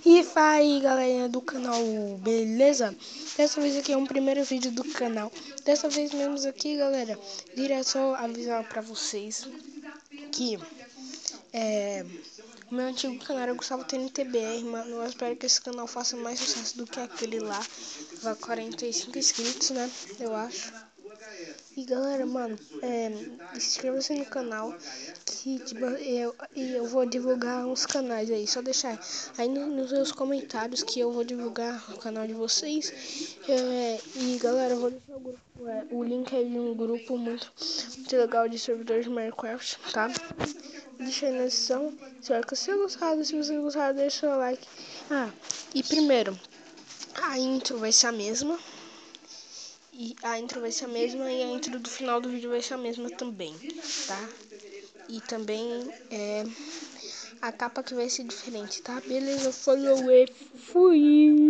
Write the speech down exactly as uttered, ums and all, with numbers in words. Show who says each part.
Speaker 1: E fala aí, galerinha do canal, beleza? Dessa vez aqui é um primeiro vídeo do canal. Dessa vez mesmo aqui, galera, queria só avisar pra vocês que é, o meu antigo canal era Gustavo T N T B R, mano. Eu espero que esse canal faça mais sucesso do que aquele lá. Vai quarenta e cinco inscritos, né? Eu acho. E galera, mano, é, inscreva-se no canal que tipo, eu, eu vou divulgar uns canais aí. Só deixar aí nos seus comentários que eu vou divulgar o canal de vocês. É, e galera, eu vou deixar o, grupo, é, o link aí de um grupo muito, muito legal de servidores de Minecraft, tá? Deixa aí na descrição. Espero que você tenha gostado. Se você gostar, deixa o seu like. Ah, e primeiro, a intro vai ser a mesma. E a intro vai ser a mesma e a intro do final do vídeo vai ser a mesma também, tá? E também é a capa que vai ser diferente, tá? Beleza, falou e fui!